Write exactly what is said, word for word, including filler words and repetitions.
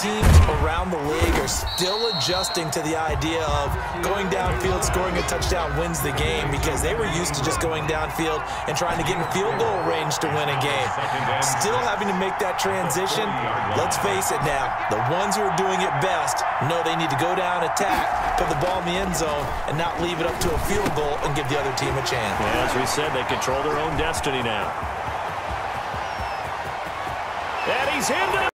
teams around the league are still adjusting to the idea of going downfield, scoring a touchdown wins the game, because they were used to just going downfield and trying to get in field goal range to win a game. Still having to make that transition. Let's face it now, the ones who are doing it best know they need to go down, attack, put the ball in the end zone, and not leave it up to a field goal and give the other team a chance. Yeah, as we said, they control their own destiny now. And he's into